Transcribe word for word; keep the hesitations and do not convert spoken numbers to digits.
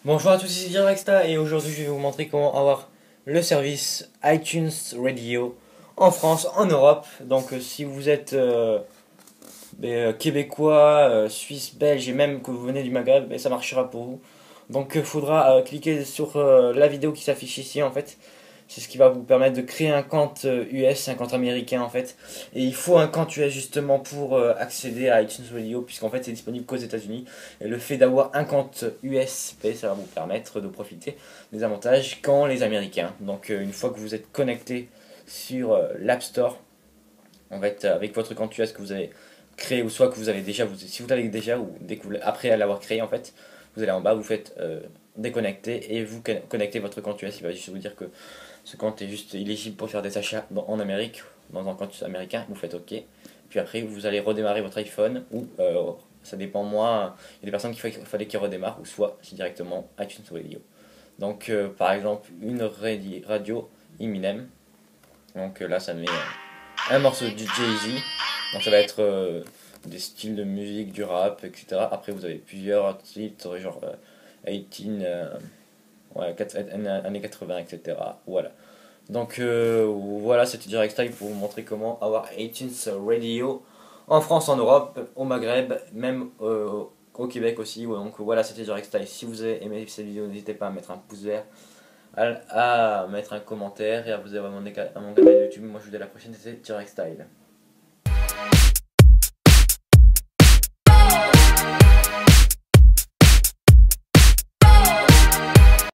Bonjour à tous, ici Direcsta et aujourd'hui je vais vous montrer comment avoir le service iTunes Radio en France, en Europe. Donc euh, si vous êtes euh, ben, euh, québécois, euh, suisse, belge et même que vous venez du Maghreb, ben, ça marchera pour vous. Donc il faudra euh, cliquer sur euh, la vidéo qui s'affiche ici en fait. C'est ce qui va vous permettre de créer un compte euh, U S, un compte américain en fait. Et il faut un compte U S justement pour euh, accéder à iTunes Radio, puisqu'en fait c'est disponible qu'aux États-Unis. Et le fait d'avoir un compte U S, ben, ça va vous permettre de profiter des avantages qu'ont les Américains. Donc euh, une fois que vous êtes connecté sur euh, l'App Store, en fait avec votre compte U S que vous avez créé, ou soit que vous avez déjà, vous, si vous l'avez déjà, ou dès que vous, après l'avoir créé en fait, vous allez en bas, vous faites euh, déconnecter et vous connectez votre compte U S. Il va juste vous dire que ce compte est juste éligible pour faire des achats en Amérique, dans un compte américain, vous faites OK. Puis après, vous allez redémarrer votre iPhone, ou euh, ça dépend moi, il y a des personnes qu'il fallait qu'ils redémarrent, ou soit c'est directement iTunes Radio. Donc euh, par exemple, une radio Eminem, donc euh, là ça met euh, un morceau du Jay-Z, donc ça va être euh, des styles de musique, du rap, et cetera. Après vous avez plusieurs titres, genre euh, dix-huit, euh, ouais, années quatre-vingts, et cetera. Voilà. Donc euh, voilà, c'était Direct Style pour vous montrer comment avoir iTunes Radio en France, en Europe, au Maghreb, même euh, au Québec aussi. Donc voilà, c'était Direct Style. Si vous avez aimé cette vidéo, n'hésitez pas à mettre un pouce vert, à, à mettre un commentaire et à vous abonner à mon canal YouTube. Moi je vous dis à la prochaine, c'était Direct Style.